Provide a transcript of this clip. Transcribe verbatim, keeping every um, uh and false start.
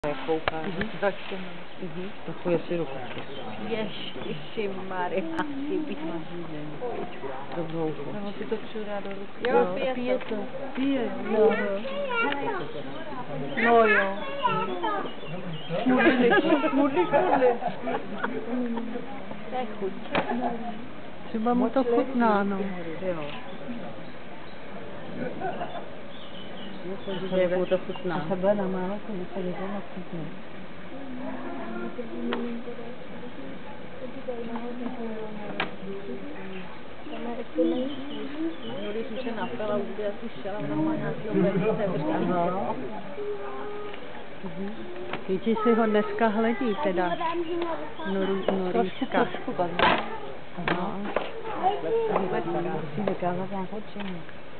Kouká, Mhm. začne. Mhm. Takové si ruku. Ježišmarja, chybí. Dobrou. Nebo si to přidá do ruky. Jo, Jo, pije pije to. to. Pije, No. jo. No jo. Šmudli, šmudli, šmudli. To je chuť. Třeba mu to chutná, no. Jo. Že jak mu to chutná. A takhle na málo, to by se někdo nachutne. No, když už se napila, už by asi šela, ona má nějakého velice Aha. Víti si ho dneska hledí teda. Noru, Trošku, Noríčka. trošku, tak. No. Musí vykázat nějakou činu.